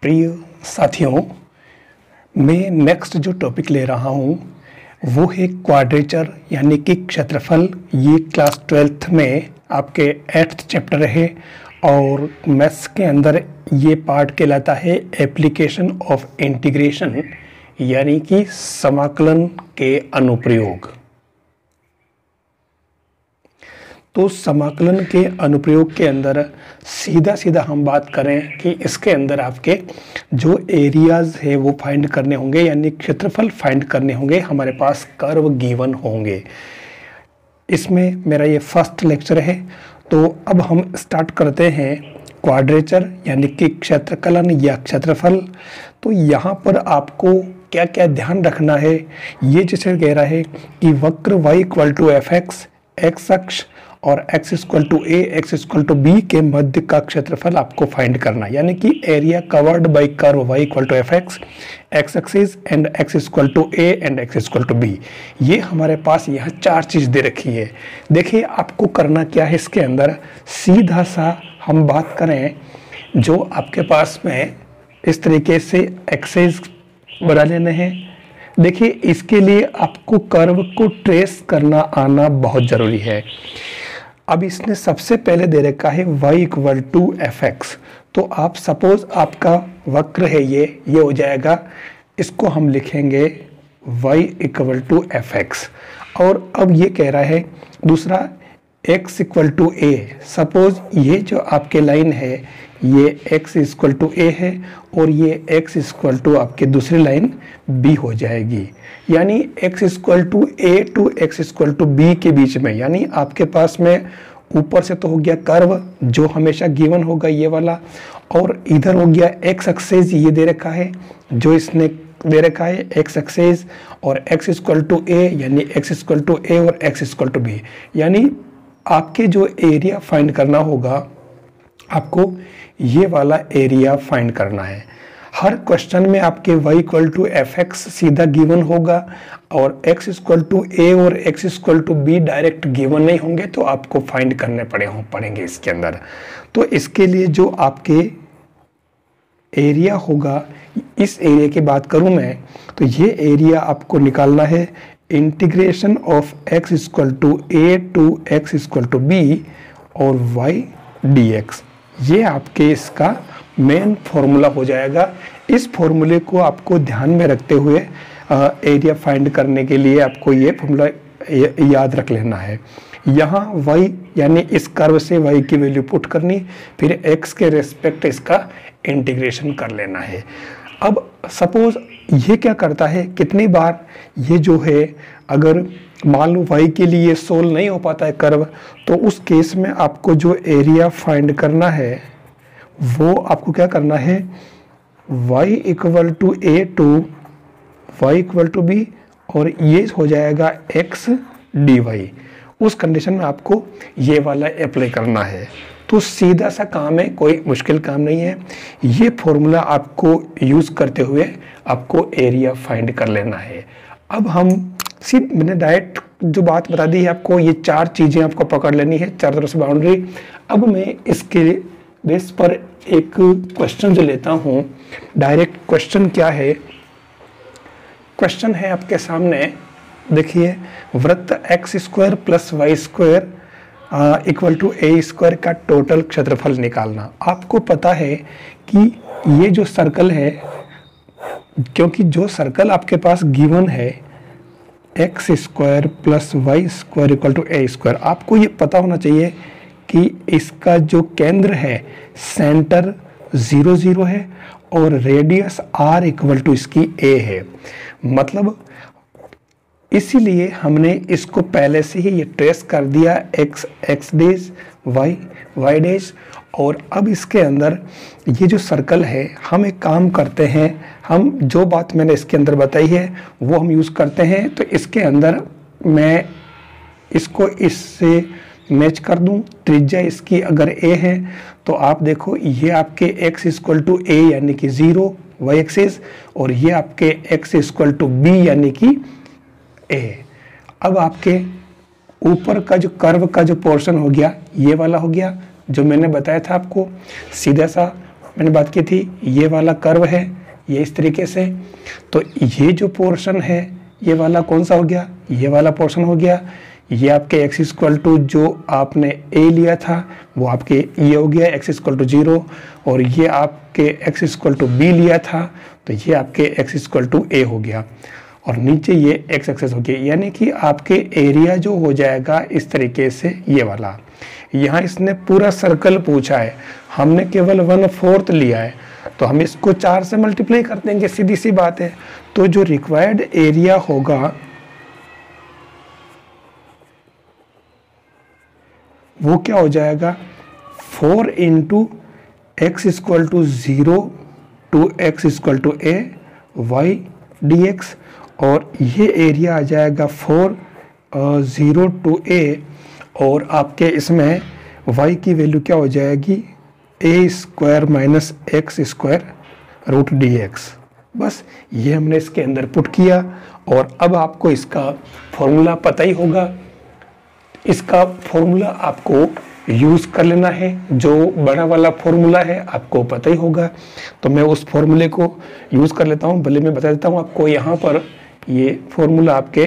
प्रिय साथियों, मैं नेक्स्ट जो टॉपिक ले रहा हूँ वो है क्वाड्रेचर यानी कि क्षेत्रफल। ये क्लास 12th में आपके 8th चैप्टर है और मैथ्स के अंदर ये पार्ट कहलाता है एप्लीकेशन ऑफ इंटीग्रेशन यानी कि समाकलन के अनुप्रयोग। तो समाकलन के अनुप्रयोग के अंदर सीधा सीधा हम बात करें कि इसके अंदर आपके जो एरियाज है वो फाइंड करने होंगे यानी क्षेत्रफल फाइंड करने होंगे। हमारे पास कर्व गिवन होंगे। इसमें मेरा ये फर्स्ट लेक्चर है। तो अब हम स्टार्ट करते हैं क्वाड्रेचर यानी कि क्षेत्रकलन या क्षेत्रफल। तो यहाँ पर आपको क्या क्या ध्यान रखना है, ये जैसे कह रहा है कि वक्र y equal to f x, x अक्ष और x equal to a, x equal to b के मध्य का क्षेत्रफल आपको फाइंड करना है, यानी कि area covered by curve y equal to f x, x axis and x equal to a and x equal to b. ये हमारे पास यहाँ चार चीज़ दे रखी है। देखिए आपको करना क्या है, इसके अंदर सीधा सा हम बात करें जो आपके पास में इस तरीके से एक्सिस बना लेने हैं। देखिए इसके लिए आपको कर्व को ट्रेस करना आना बहुत ज़रूरी है। अब इसने सबसे पहले दे रखा है y equal to f x. तो आप सपोज आपका वक्र है ये हो जाएगा, इसको हम लिखेंगे y equal to f x. और अब ये कह रहा है दूसरा x equal to a. Suppose ये जो आपके लाइन है ये x इक्वल टू ए है और ये x इक्वल टू आपके दूसरी लाइन b हो जाएगी, यानी x equal to a to x equal to b के बीच में। यानी आपके पास में ऊपर से तो हो गया कर्व जो हमेशा गिवन होगा ये वाला, और इधर हो गया x एक्सिस ये दे रखा है जो इसने दे रखा है x एक्सिस, और x इक्वल टू ए यानी x इक्वल टू ए और x इक्वल टू बी। यानी आपके जो एरिया फाइंड करना होगा आपको ये वाला एरिया फाइंड करना है। हर क्वेश्चन में आपके y equal to f x सीधा गिवन होगा और x इक्वल टू ए और x equal to b direct given नहीं होंगे, तो आपको फाइंड करने पड़ेंगे इसके अंदर। तो इसके लिए जो आपके एरिया होगा, इस एरिया की बात करूं मैं तो ये एरिया आपको निकालना है integration of x equal to a to x equal to b और y dx। ये आपके इसका मेन फॉर्मूला हो जाएगा। इस फॉर्मूले को आपको ध्यान में रखते हुए एरिया फाइंड करने के लिए आपको ये फॉर्मूला याद रख लेना है। यहाँ y यानी इस कर्व से y की वैल्यू पुट करनी, फिर x के रेस्पेक्ट इसका इंटीग्रेशन कर लेना है। अब सपोज ये क्या करता है, कितनी बार ये जो है अगर मान लो y के लिए सोल्व नहीं हो पाता है कर्व, तो उस केस में आपको जो एरिया फाइंड करना है वो आपको क्या करना है, y equal to a to y equal to b और ये हो जाएगा x dy। उस कंडीशन में आपको ये वाला अप्लाई करना है। तो सीधा सा काम है, कोई मुश्किल काम नहीं है। ये फॉर्मूला आपको यूज़ करते हुए आपको एरिया फाइंड कर लेना है। अब हम सिर्फ मैंने डायरेक्ट जो बात बता दी है आपको, ये चार चीज़ें आपको पकड़ लेनी है, चार तरफ से बाउंड्री। अब मैं इसके बेस पर एक क्वेश्चन जो लेता हूँ, डायरेक्ट क्वेश्चन क्या है, क्वेश्चन है आपके सामने। देखिए वृत्त x square plus y square equal to a square का टोटल क्षेत्रफल निकालना। आपको पता है कि ये जो सर्कल है, क्योंकि जो सर्कल आपके पास गिवन है x square plus y square equal to a square, आपको ये पता होना चाहिए कि इसका जो केंद्र है सेंटर 0 0 है और रेडियस r इक्वल टू इसकी a है। मतलब इसीलिए हमने इसको पहले से ही ये ट्रेस कर दिया x x dash y dash. और अब इसके अंदर ये जो सर्कल है, हम एक काम करते हैं, हम जो बात मैंने इसके अंदर बताई है वो हम यूज़ करते हैं। तो इसके अंदर मैं इसको इससे मैच कर दूं, त्रिज्या इसकी अगर a है तो आप देखो ये आपके x इक्वल टू ए यानी कि 0 y एक्सिस और ये आपके x इक्वल टू b यानी कि a। अब आपके ऊपर का जो कर्व का जो पोर्शन हो गया ये वाला हो गया जो मैंने बताया था आपको। सीधा सा मैंने बात की थी, ये वाला कर्व है ये इस तरीके से, तो ये जो पोर्शन है ये वाला कौन सा हो गया, ये वाला पोर्शन हो गया। ये आपके x इक्वल टू जो आपने a लिया था वो आपके ये हो गया x इक्वल टू 0, और ये आपके x इक्वल टू b लिया था तो ये आपके x इक्वल टू a हो गया, और नीचे ये x एक्सेस हो गया। यानी कि आपके एरिया जो हो जाएगा इस तरीके से ये वाला। यहाँ इसने पूरा सर्कल पूछा है, हमने केवल 1/4 लिया है, तो हम इसको 4 से मल्टीप्लाई कर देंगे, सीधी सी बात है। तो जो रिक्वायर्ड एरिया होगा वो क्या हो जाएगा, 4 into x equal to 0 to x equal to a y dx, और ये एरिया आ जाएगा 4 0 टू a, और आपके इसमें y की वैल्यू क्या हो जाएगी, a square minus x square root dx। बस ये हमने इसके अंदर पुट किया, और अब आपको इसका फॉर्मूला पता ही होगा। इसका फॉर्मूला आपको यूज़ कर लेना है, जो बड़ा वाला फॉर्मूला है आपको पता ही होगा, तो मैं उस फॉर्मूले को यूज़ कर लेता हूँ। भले मैं बता देता हूँ आपको, यहाँ पर ये फॉर्मूला आपके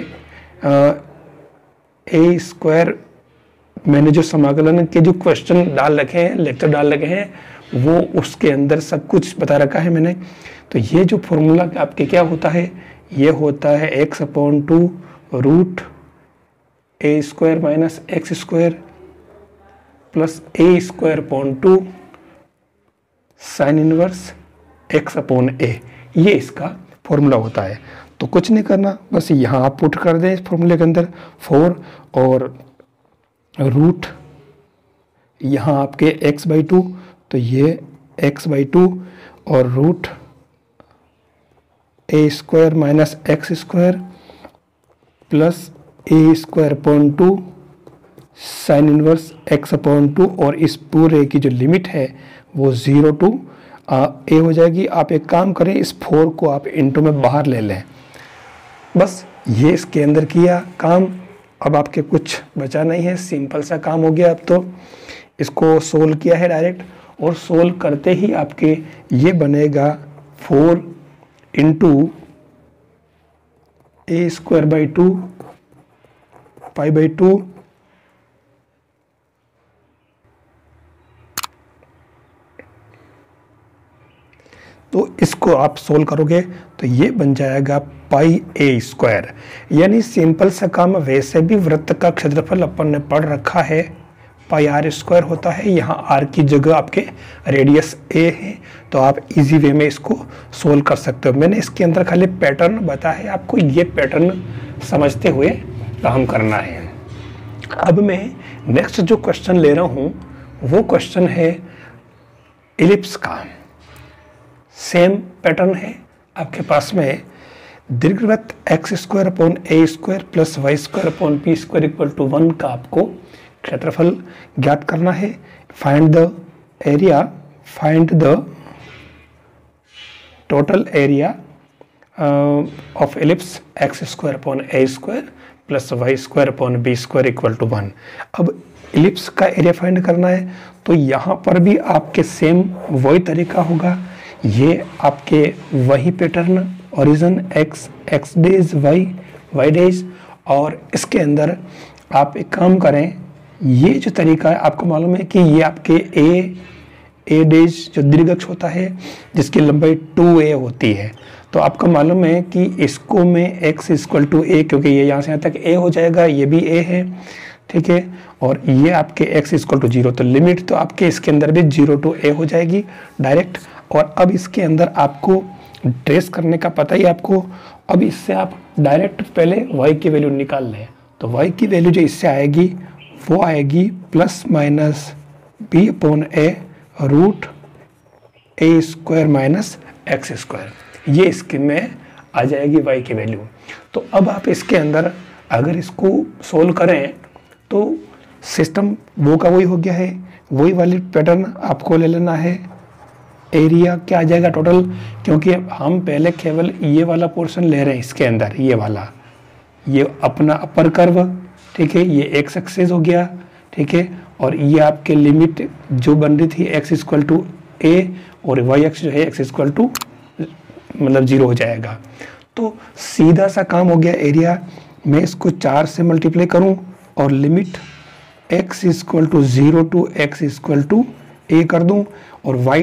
a स्क्वायर, मैंने जो समाकलन के जो क्वेश्चन डाल रखे हैं, लेक्चर डाल रखे हैं, वो उसके अंदर सब कुछ बता रखा है मैंने। तो ये जो फॉर्मूला आपके क्या होता है, ये होता है x/2 root a square minus x square plus a square upon 2 sine inverse x upon a, ये इसका फॉर्मूला होता है। तो कुछ नहीं करना, बस यहाँ आप पुट कर दें इस फॉर्मूले के अंदर 4 और रूट यहाँ आपके x/2, तो ये x/2 और root a square minus x square plus a square upon 2 sine inverse x upon 2, और इस पूरे की जो लिमिट है वो 0 टू a हो जाएगी। आप एक काम करें, इस 4 को आप इनटू में बाहर ले लें। बस ये इसके अंदर किया काम, अब आपके कुछ बचा नहीं है, सिंपल सा काम हो गया। अब तो इसको सोल्व किया है डायरेक्ट, और सोल्व करते ही आपके ये बनेगा 4 into a square by 2 pi by 2 तो इसको आप सोल्व करोगे तो ये बन जाएगा पाई a स्क्वायर। यानी सिंपल सा काम, वैसे भी वृत्त का क्षेत्रफल अपन ने पढ़ रखा है पाई r स्क्वायर होता है, यहाँ r की जगह आपके रेडियस a है, तो आप इजी वे में इसको सोल्व कर सकते हो। मैंने इसके अंदर खाली पैटर्न बताया है, आपको ये पैटर्न समझते हुए काम करना है। अब मैं नेक्स्ट जो क्वेश्चन ले रहा हूँ वो क्वेश्चन है इलिप्स का। सेम पैटर्न है आपके पास में, दीर्घवृत्त x square upon a square plus y square upon p square equal to 1 का आपको क्षेत्रफल ज्ञात करना है। Find the area, find the total area of ellipse x square upon a square plus y square upon b square equal to 1। अब ellipse का area find करना है, तो यहाँ पर भी आपके सेम वही तरीका होगा। ये आपके वही pattern, origin x, x dash y, y dash, और इसके अंदर आप एक काम करें, ये जो तरीका है आपको मालूम है कि ये आपके ए डेज जो दीर्घअक्ष होता है जिसकी लंबाई 2a होती है, तो आपको मालूम है कि इसको मैं x इक्वल टू a, क्योंकि ये यहाँ से यहाँ तक a हो जाएगा, ये भी a है, ठीक है, और ये आपके x इक्वल टू 0, तो लिमिट तो आपके इसके अंदर भी 0 टू a हो जाएगी डायरेक्ट। और अब इसके अंदर आपको ट्रेस करने का पता ही आपको, अब इससे आप डायरेक्ट पहले y की वैल्यू निकाल लें, तो y की वैल्यू जो इससे आएगी वो आएगी plus minus b upon a root a square minus x square, ये इसके में आ जाएगी y की वैल्यू। तो अब आप इसके अंदर अगर इसको सोल्व करें तो सिस्टम वो का वही हो गया है, वही वाली पैटर्न आपको ले लेना है। एरिया क्या आ जाएगा टोटल, क्योंकि हम पहले केवल ये वाला पोर्शन ले रहे हैं इसके अंदर, ये वाला, ये अपना अपर कर्व, ठीक है, ये एक्स एक्सिस हो गया, ठीक है, और ये आपके लिमिट जो बन रही थी एक्स इक्वल टू a और वाई एक्स जो है x इक्वल टू मतलब 0 हो जाएगा। तो सीधा सा काम हो गया एरिया। मैं इसको 4 से मल्टीप्लाई करूं और limit x equal to 0 to x equal to a कर दूं और y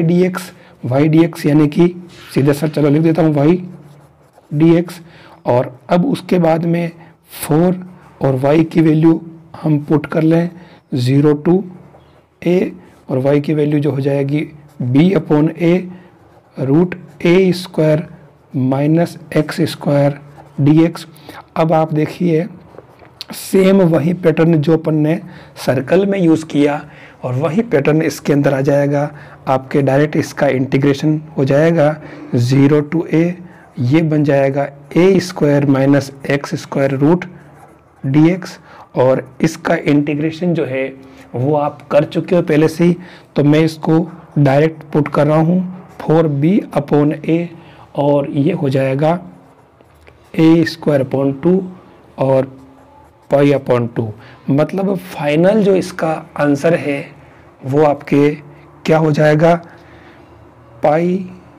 dx यानी कि सीधा सा चलो लिख देता हूं y dx। और अब उसके बाद में 4 और y की वैल्यू हम पुट कर लें 0 टू a और y की वैल्यू जो हो जाएगी b upon a root a square minus x square dx। अब आप देखिए सेम वही पैटर्न जो अपन ने सर्कल में यूज़ किया और वही पैटर्न इसके अंदर आ जाएगा। आपके डायरेक्ट इसका इंटीग्रेशन हो जाएगा 0 टू a, ये बन जाएगा a square minus x square root dx। और इसका इंटीग्रेशन जो है वो आप कर चुके हो पहले से ही, तो मैं इसको डायरेक्ट पुट कर रहा हूँ 4b अपॉन a और ये हो जाएगा a स्क्वायर अपॉन 2 और पाई अपॉन 2। मतलब फाइनल जो इसका आंसर है वो आपके क्या हो जाएगा पाई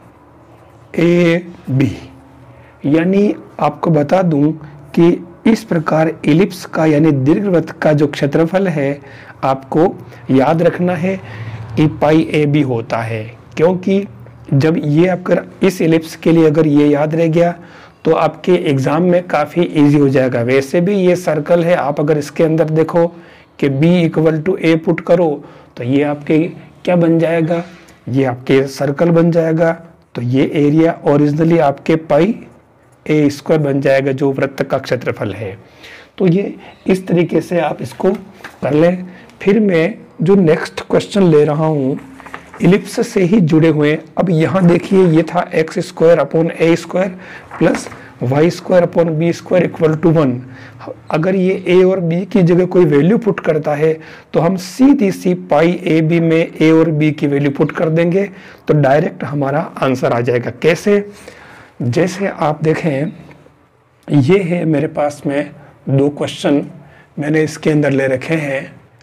a b। यानी आपको बता दूं कि इस प्रकार एलिप्स का यानी दीर्घवृत्त का जो क्षेत्रफल है आपको याद रखना है कि पाई ए बी होता है। क्योंकि जब ये आपका इस एलिप्स के लिए अगर ये याद रह गया तो आपके एग्जाम में काफ़ी इजी हो जाएगा। वैसे भी ये सर्कल है, आप अगर इसके अंदर देखो कि b equal to a put करो तो ये आपके क्या बन जाएगा, ये आपके सर्कल बन जाएगा। तो ये एरिया ओरिजिनली आपके पाई a स्क्वायर बन जाएगा जो वृत्त का क्षेत्रफल है। तो ये इस तरीके से आप इसको कर लें। फिर मैं जो नेक्स्ट क्वेश्चन ले रहा हूँ इलिप्स से ही जुड़े हुए। अब यहाँ देखिए ये था x square upon a square plus y square upon b square equal to 1। अगर ये ए और बी की जगह कोई वैल्यू पुट करता है तो हम सीधी सी पाई ए बी में ए और बी की वैल्यू पुट कर देंगे तो डायरेक्ट हमारा आंसर आ जाएगा। कैसे? जैसे आप देखें ये है मेरे पास में 2 क्वेश्चन मैंने इसके अंदर ले रखे हैं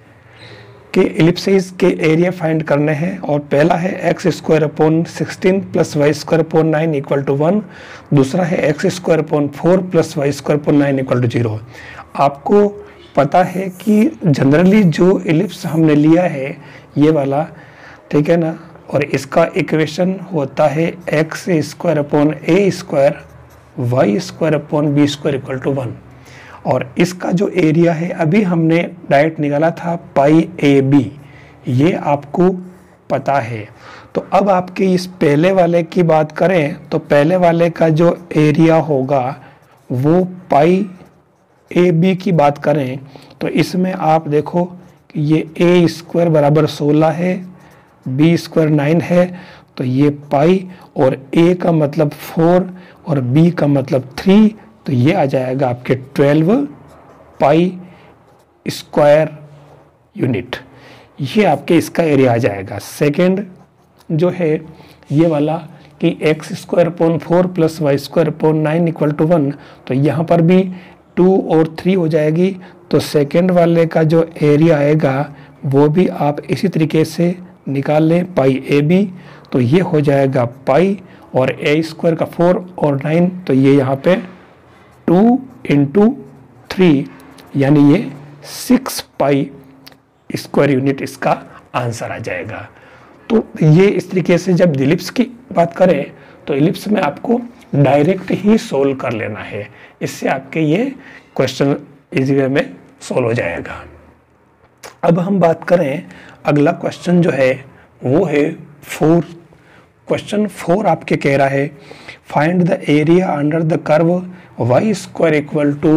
कि इलिप्सिस के एरिया फाइंड करने हैं। और पहला है x square upon 16 plus y square upon 9 equal to 1। दूसरा है x square upon 4 plus y square upon 9 equal to 0। आपको पता है कि जनरली जो इलिप्स हमने लिया है ये वाला, ठीक है ना, और इसका इक्वेशन होता है x square upon a square y square upon b square equal to 1। और इसका जो एरिया है अभी हमने डायरेक्ट निकाला था पाई ए बी, ये आपको पता है। तो अब आपके इस पहले वाले की बात करें तो पहले वाले का जो एरिया होगा वो पाई ए बी की बात करें तो इसमें आप देखो कि ये ए स्क्वायर बराबर 16 है, बी स्क्वायर 9 है, तो ये पाई और ए का मतलब 4 और बी का मतलब 3, तो ये आ जाएगा आपके 12 पाई स्क्वायर यूनिट। ये आपके इसका एरिया आ जाएगा। सेकंड जो है ये वाला कि x square upon 4 plus y square upon 9 equal to 1, तो यहाँ पर भी 2 और 3 हो जाएगी। तो सेकंड वाले का जो एरिया आएगा वो भी आप इसी तरीके से निकाल लें पाई ए बी, तो ये हो जाएगा पाई और ए स्क्वायर का 4 और 9, तो ये यहाँ पे 2 इंटू 3 यानी ये 6 पाई स्क्वायर यूनिट इसका आंसर आ जाएगा। तो ये इस तरीके से जब इलिप्स की बात करें तो इलिप्स में आपको डायरेक्ट ही सोल्व कर लेना है, इससे आपके ये क्वेश्चन इजी वे में सोल्व हो जाएगा। अब हम बात करें अगला क्वेश्चन जो है वो है 4। क्वेश्चन 4 आपके कह रहा है find the area under the curve y square equal to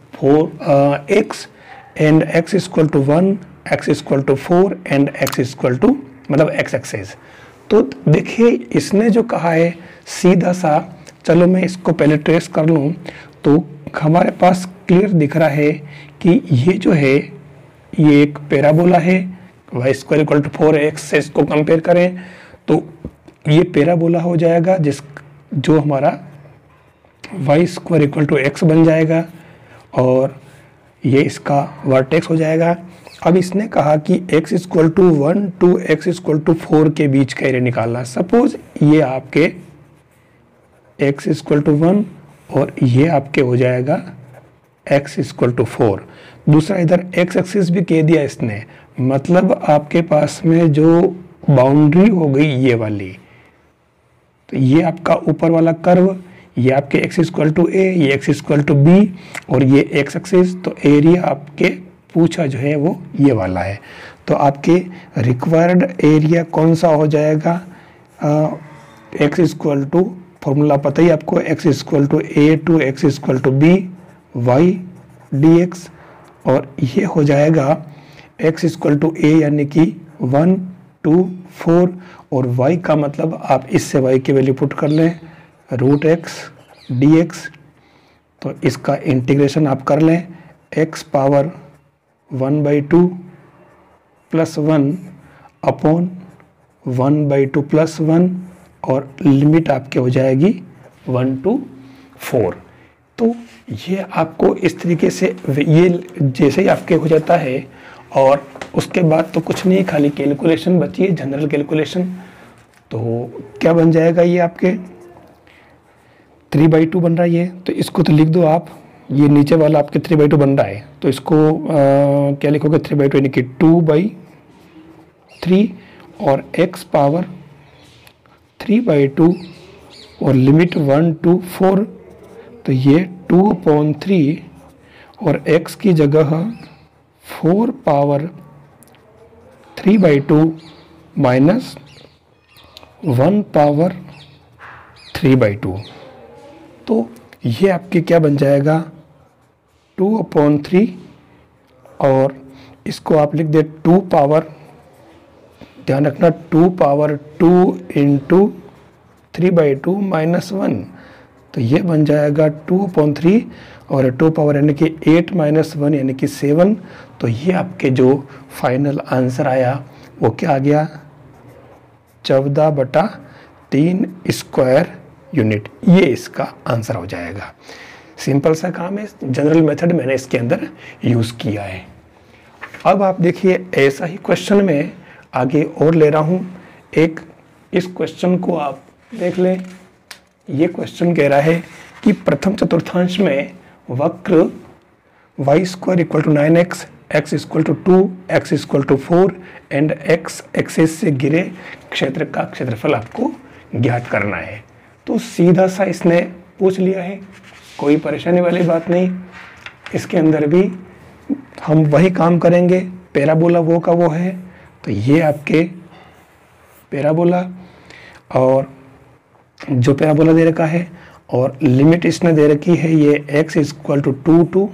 4x and x equal to 1, x equal to 4 and x equal to मतलब x एक्सेस। तो देखिए इसने जो कहा है सीधा सा, चलो मैं इसको पहले ट्रेस कर लूँ तो हमारे पास क्लियर दिख रहा है कि ये जो है ये एक पैराबोला है, y square equal to 4x से इसको कंपेयर करें तो ये पैराबोला हो जाएगा जो हमारा y square equal to x बन जाएगा और ये इसका वर्टेक्स हो जाएगा। अब इसने कहा कि x equal to 1 to x equal to 4 के बीच का एरिया निकालना। सपोज ये आपके x इक्वल टू 1 और ये आपके हो जाएगा x इक्वल टू 4। दूसरा इधर x एक्सिस भी कह दिया इसने, मतलब आपके पास में जो बाउंड्री हो गई ये वाली, तो ये आपका ऊपर वाला कर्व, ये आपके x इक्वल टू a, ये x इक्वल टू b और ये x एक्सिस, तो एरिया आपके पूछा जो है वो ये वाला है। तो आपके रिक्वायर्ड एरिया कौन सा हो जाएगा, x इक्वल टू, फॉर्मूला पता ही आपको, x equal to a to x equal to b y dx, और ये हो जाएगा x इक्वल टू a यानी कि 1 2 4 और y का मतलब आप इससे y की वैल्यू पुट कर लें रूट x dx, तो इसका इंटीग्रेशन आप कर लें x power 1/2 plus 1 upon 1/2 plus 1 और लिमिट आपके हो जाएगी 1 to 4। तो ये आपको इस तरीके से, ये जैसे ही आपके हो जाता है और उसके बाद तो कुछ नहीं, खाली कैलकुलेशन बची है, जनरल कैलकुलेशन। तो क्या बन जाएगा, ये आपके 3/2 बन रहा है ये, तो इसको तो लिख दो आप, ये नीचे वाला आपके 3/2 बन रहा है, तो इसको क्या लिखोगे 3/2 यानी कि 2/3 और x पावर 3/2 और लिमिट 1 to 4, तो ये 2/3 और x की जगह 4 पावर 3/2 माइनस 1 पावर 3/2, तो ये आपके क्या बन जाएगा 2/3 और इसको आप लिख दे 2 पावर, ध्यान रखना 2 पावर 2 इंटू 3/2 माइनस 1, तो ये बन जाएगा 2/3 और 2 पावर यानी कि 8 माइनस 1 यानी कि 7। तो ये आपके जो फाइनल आंसर आया वो क्या आ गया 14/3 स्क्वायर यूनिट, ये इसका आंसर हो जाएगा। सिंपल सा काम है, जनरल मेथड मैंने इसके अंदर यूज़ किया है। अब आप देखिए ऐसा ही क्वेश्चन में आगे और ले रहा हूँ एक, इस क्वेश्चन को आप देख लें। ये क्वेश्चन कह रहा है कि प्रथम चतुर्थांश में वक्र y square equal to 9x, x equal to 2, x equal to 4 and x axis से गिरे क्षेत्र का क्षेत्रफल आपको ज्ञात करना है। तो सीधा सा इसने पूछ लिया है, कोई परेशानी वाली बात नहीं। इसके अंदर भी हम वही काम करेंगे, पैराबोला वो का वो है, तो ये आपके पैराबोला, और जो पैराबोला दे रखा है और लिमिट इसने दे रखी है ये x equal to 2 two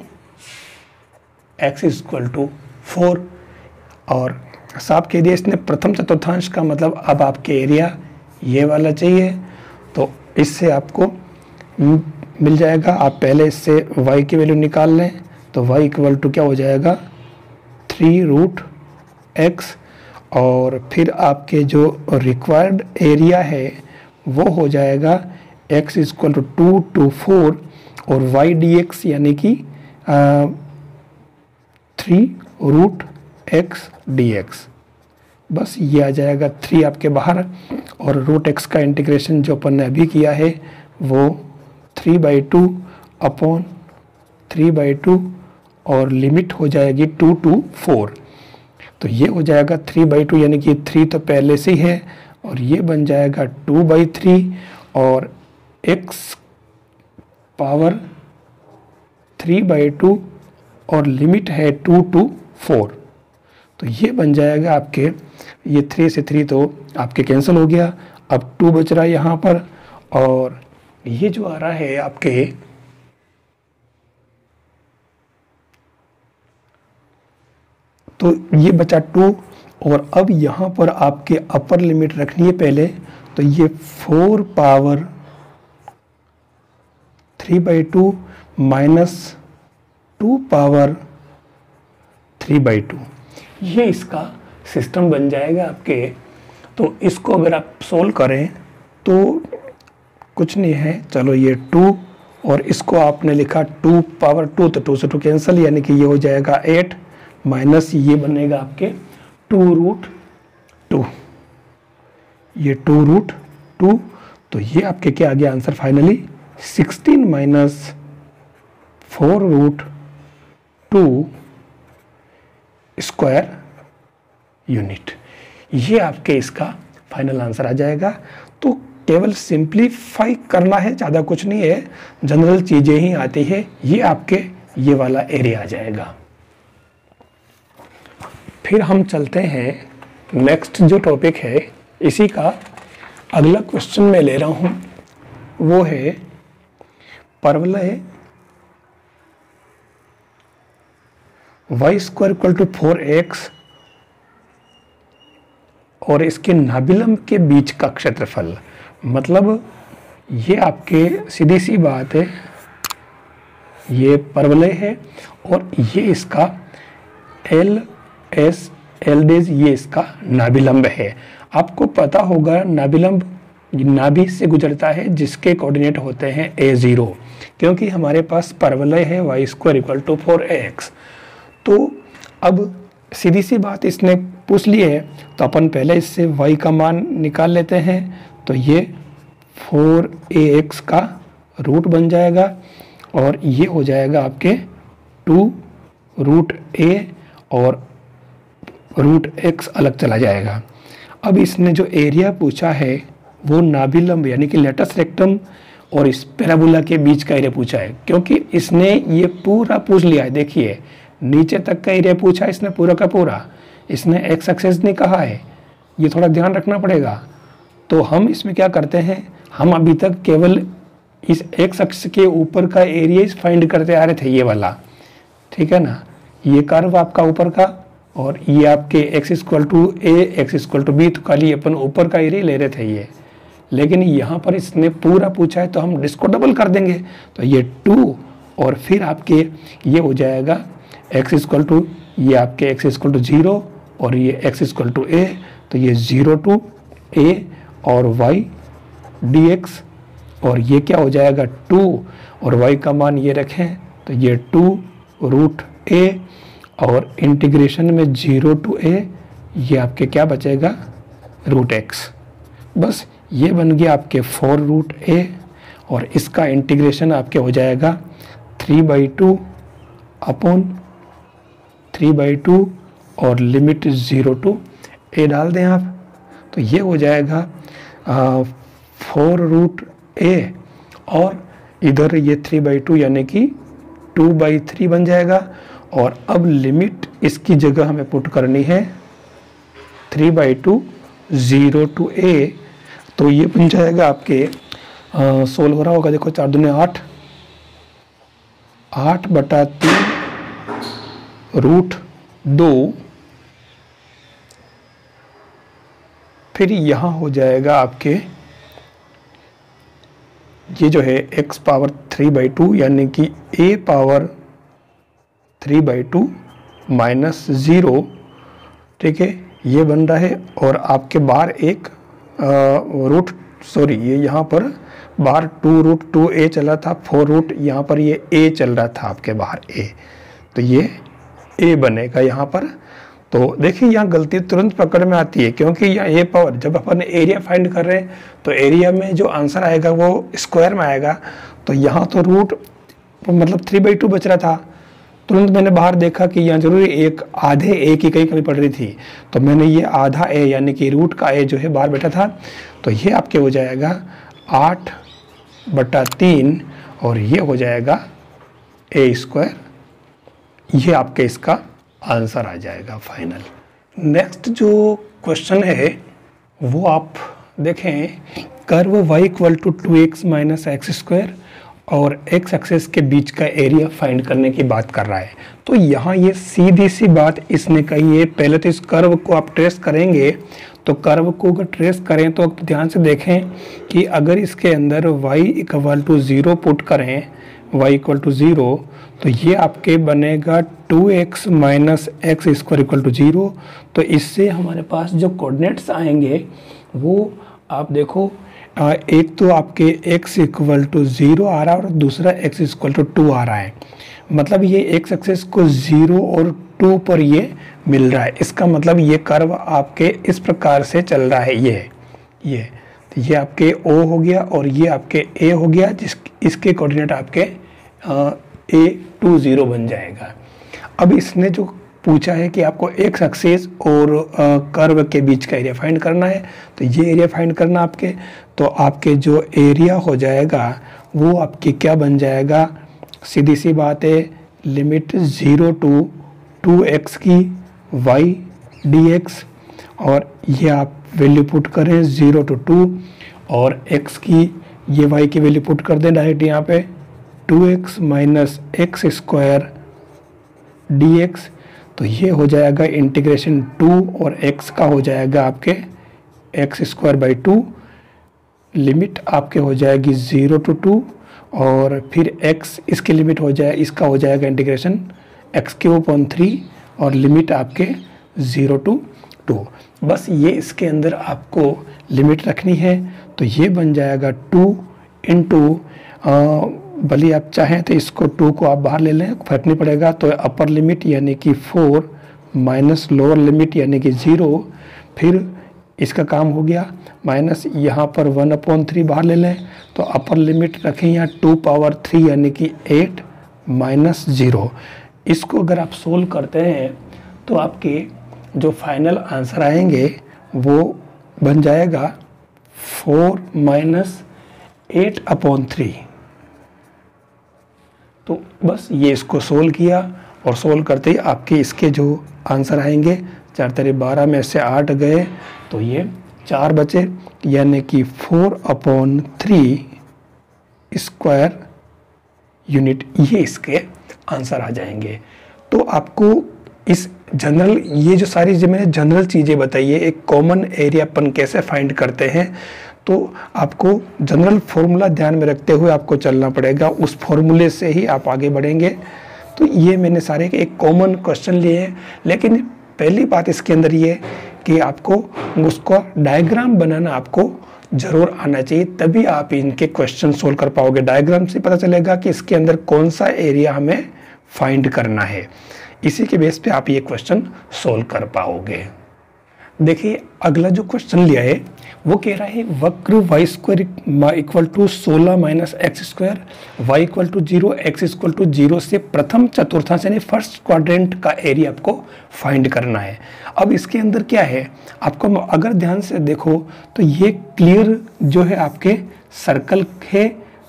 x equal to 4, और साफ कह दिया इसने प्रथम चतुर्थांश का मतलब अब आपके एरिया ये वाला चाहिए, तो इससे आपको मिल जाएगा। आप पहले इससे y की वैल्यू निकाल लें, तो y इक्वल टू क्या हो जाएगा 3√x, और फिर आपके जो रिक्वायर्ड एरिया है वो हो जाएगा x इक्वल टू 2 to 4 और y dx यानी कि 3√x dx, बस ये आ जाएगा 3 आपके बाहर, और √x का इंटीग्रेशन जो अपन ने अभी किया है वो 3/2 अपॉन 3/2 और लिमिट हो जाएगी 2 to 4, तो ये हो जाएगा 3/2 यानी कि 3 तो पहले से ही है, और ये बन जाएगा 2/3 और x पावर 3/2 और लिमिट है 2 to 4, तो ये बन जाएगा आपके, ये 3 से 3 तो आपके कैंसिल हो गया, अब 2 बच रहा है यहाँ पर, और ये जो आ रहा है आपके तो ये बचा 2, और अब यहाँ पर आपके अपर लिमिट रखनी है पहले, तो ये 4 पावर 3/2 माइनस 2 पावर 3/2, ये इसका सिस्टम बन जाएगा आपके। तो इसको अगर आप सोल्व करें तो कुछ नहीं है, चलो ये 2 और इसको आपने लिखा 2 पावर 2, तो 2 से 2 कैंसिल, यानी कि ये हो जाएगा 8 माइनस ये बनेगा आपके 2√2, ये 2√2, तो ये आपके क्या आ गया answer finally 16 minus 4√2 square unit, ये आपके इसका फाइनल आंसर आ जाएगा। तो केवल सिंप्लीफाई करना है, ज़्यादा कुछ नहीं है, जनरल चीज़ें ही आती है। ये आपके ये वाला एरिया आ जाएगा। फिर हम चलते हैं नेक्स्ट जो टॉपिक है, इसी का अगला क्वेश्चन मैं ले रहा हूँ, वो है परवलय y² = 4x और इसके नाभिलंब के बीच का क्षेत्रफल। मतलब ये आपके सीधी सी बात है, ये परवलय है और ये इसका LS ये इसका नाभिलंब है। आपको पता होगा नाभिलंब नाभि से गुजरता है, जिसके कोऑर्डिनेट होते हैं A0, क्योंकि हमारे पास परवलय है y² = 4x। तो अब सीधी सी बात इसने पूछ ली है, तो अपन पहले इससे y का मान निकाल लेते हैं। तो ये 4ax का रूट बन जाएगा और ये हो जाएगा आपके 2√a और √x अलग चला जाएगा। अब इसने जो एरिया पूछा है वो नाभिलंब यानी कि लेटस रेक्टम और इस पैराबोला के बीच का एरिया पूछा है, क्योंकि इसने ये पूरा पूछ लिया है। देखिए नीचे तक का एरिया पूछा है इसने पूरा का पूरा, इसने एक्स एक्सेस नहीं कहा है, ये थोड़ा ध्यान रखना पड़ेगा। तो हम इसमें क्या करते हैं, हम अभी तक केवल इस एक्स अक्ष के ऊपर का एरिया फाइंड करते आ रहे थे, ये वाला, ठीक है ना, ये कर्व आपका ऊपर का और ये आपके x = a x = b, तो खाली अपन ऊपर का एरिया ले रहे थे ये। लेकिन यहाँ पर इसने पूरा पूछा है तो हम इसको डबल कर देंगे, तो ये 2 और फिर आपके ये हो जाएगा x ये आपके x = 0 और ये x = a, तो ये 0 to a और y dx, और ये क्या हो जाएगा 2 और y का मान ये रखें तो ये 2√a और इंटीग्रेशन में 0 to a, ये आपके क्या बचेगा √x। बस ये बन गया आपके 4√a और इसका इंटीग्रेशन आपके हो जाएगा 3/2 अपॉन 3/2 और लिमिट 0 to a डाल दें आप, तो ये हो जाएगा 4√a और इधर ये 3/2 यानी कि 2/3 बन जाएगा। और अब लिमिट इसकी जगह हमें पुट करनी है 3/2 0 to a, तो ये बन जाएगा आपके 16 हो रहा होगा, देखो 4 दूने 8, 8/3 √2, फिर यहाँ हो जाएगा आपके ये जो है x पावर 3/2 यानी कि a पावर 3/2 -0, ठीक है, ये बन रहा है। और आपके बाहर एक ये यहाँ पर बाहर 2√2a चला था, 4 यहाँ पर ये a चल रहा था आपके बाहर a, तो ये a बनेगा यहाँ पर। तो देखिए यहाँ गलती तुरंत पकड़ में आती है, क्योंकि यहाँ a पावर जब अपन एरिया फाइंड कर रहे हैं तो एरिया में जो आंसर आएगा वो स्क्वायर में आएगा। तो यहाँ तो रूट मतलब 3/2 बच रहा था, तुरंत मैंने बाहर देखा कि यहाँ जरूर एक आधे a की कहीं कमी पड़ रही थी, तो मैंने ये आधा a यानी कि रूट का a जो है बाहर बैठा था, तो ये आपके हो जाएगा 8/3 और ये हो जाएगा a², ये आपके इसका आंसर आ जाएगा फाइनल। नेक्स्ट जो क्वेश्चन है वो आप देखें, कर्व y = 2x - x² और x एक्सिस के बीच का एरिया फाइंड करने की बात कर रहा है। तो यहाँ ये सीधी सी बात इसने कही है। पहले तो इस कर्व को आप ट्रेस करेंगे, तो कर्व को अगर ट्रेस करें तो ध्यान से देखें कि अगर इसके अंदर y = 0 पुट करें, y = 0, तो ये आपके बनेगा 2x - x² = 0। तो इससे हमारे पास जो कोऑर्डिनेट्स आएंगे वो आप देखो, एक तो आपके x = 0 आ रहा है और दूसरा x = 2 आ रहा है। मतलब ये x एक्सिस को 0 और 2 पर ये मिल रहा है। इसका मतलब ये कर्व आपके इस प्रकार से चल रहा है, ये तो ये आपके O हो गया और ये आपके A हो गया, इसके कोऑर्डिनेट आपके A20 बन जाएगा। अब इसने जो पूछा है कि आपको एक्स एक्सिस और कर्व के बीच का एरिया फाइंड करना है, तो ये एरिया फाइंड करना आपके, तो आपके जो एरिया हो जाएगा वो आपके क्या बन जाएगा, सीधी सी बात है, लिमिट 0 to 2x की y dx, और ये आप वैल्यू पुट करें 0 to 2, और x की ये y की वैल्यू पुट कर दें डायरेक्ट यहाँ पे 2x minus x square dx, तो ये हो जाएगा इंटीग्रेशन 2 और x का हो जाएगा आपके एक्स स्क्वायर बाई 2, लिमिट आपके हो जाएगी 0 to 2, और फिर x इसकी लिमिट हो जाए, इसका हो जाएगा इंटीग्रेशन x³ और लिमिट आपके 0 to 2। बस ये इसके अंदर आपको लिमिट रखनी है, तो ये बन जाएगा 2 इंटू, भले आप चाहें तो इसको 2 को आप बाहर ले लें, फर्क नहीं पड़ेगा, तो अपर लिमिट यानी कि 4 माइनस लोअर लिमिट यानी कि 0, फिर इसका काम हो गया, माइनस यहाँ पर 1/3 बाहर ले लें, तो अपर लिमिट रखें यहाँ 2 पावर 3 यानी कि 8 माइनस 0। इसको अगर आप सोल्व करते हैं तो आपके जो फाइनल आंसर आएंगे वो बन जाएगा 4 माइनस 8/3। तो बस ये इसको सोल्व किया, और सोल्व करते ही आपके इसके जो आंसर आएंगे 4 तेरे 12 में से 8 गए, तो ये 4 बचे, यानी कि 4/3 स्क्वायर यूनिट, ये इसके आंसर आ जाएंगे। तो आपको इस जनरल, ये जो सारी जो मैंने जनरल चीज़ें बताई है, एक कॉमन एरिया अपन कैसे फाइंड करते हैं, तो आपको जनरल फॉर्मूला ध्यान में रखते हुए आपको चलना पड़ेगा, उस फॉर्मूले से ही आप आगे बढ़ेंगे। तो ये मैंने सारे एक कॉमन क्वेश्चन लिए हैं, लेकिन पहली बात इसके अंदर ये कि आपको उसको डायग्राम बनाना आपको ज़रूर आना चाहिए, तभी आप इनके क्वेश्चन सोल्व कर पाओगे। डायग्राम से पता चलेगा कि इसके अंदर कौन सा एरिया हमें फाइंड करना है, इसी के बेस पे आप ये क्वेश्चन सोल्व कर पाओगे। देखिए अगला जो क्वेश्चन लिया है वो कह रहा है वक्र y square equal to 16 minus x square, y equal to 0, x equal to 0 से प्रथम चतुर्थांश यानी फर्स्ट क्वाड्रेंट का एरिया आपको फाइंड करना है। अब इसके अंदर क्या है, आपको अगर ध्यान से देखो तो ये क्लियर जो है आपके सर्कल है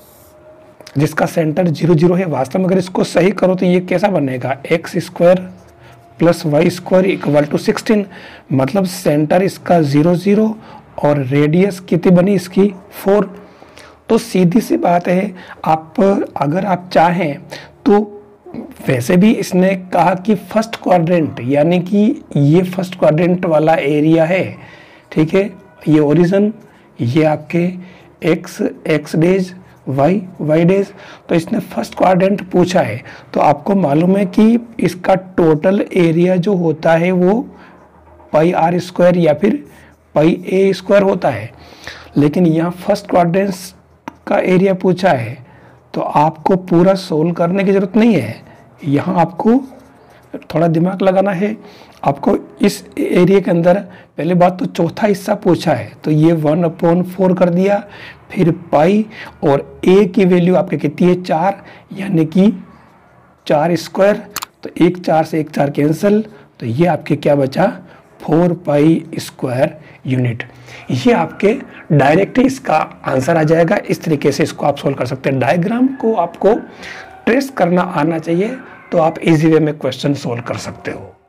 जिसका सेंटर 0 0 है। वास्तव में अगर इसको सही करो तो ये कैसा बनेगा, x square plus y square equal to 16, मतलब सेंटर इसका 0 0 और रेडियस कितनी बनी इसकी 4। तो सीधी सी बात है, आप अगर आप चाहें तो वैसे भी इसने कहा कि फर्स्ट क्वाड्रेंट, यानी कि ये फर्स्ट क्वाड्रेंट वाला एरिया है, ठीक है, ये ओरिजिन, ये आपके एक्स डेज, वाई डेज, तो इसने फर्स्ट क्वाड्रेंट पूछा है, तो आपको मालूम है कि इसका टोटल एरिया जो होता है वो पाई आर स्क्वायर या फिर पाई ए स्क्वायर होता है, लेकिन यहाँ फर्स्ट क्वाड्रेंट का एरिया पूछा है, तो आपको पूरा सोल्व करने की जरूरत नहीं है, यहाँ आपको थोड़ा दिमाग लगाना है। आपको इस एरिया के अंदर पहले बात तो चौथा हिस्सा पूछा है, तो ये 1/4 कर दिया, फिर पाई और ए की वैल्यू आपके कितनी है 4, यानी कि 4 स्क्वायर, तो 1 4 से 1 4 कैंसिल, तो ये आपके क्या बचा 4 पाई स्क्वायर यूनिट। ये आपके डायरेक्ट ही इसका आंसर आ जाएगा। इस तरीके से इसको आप सोल्व कर सकते हैं। डायग्राम को आपको ट्रेस करना आना चाहिए, तो आप इजी वे में क्वेश्चन सोल्व कर सकते हो।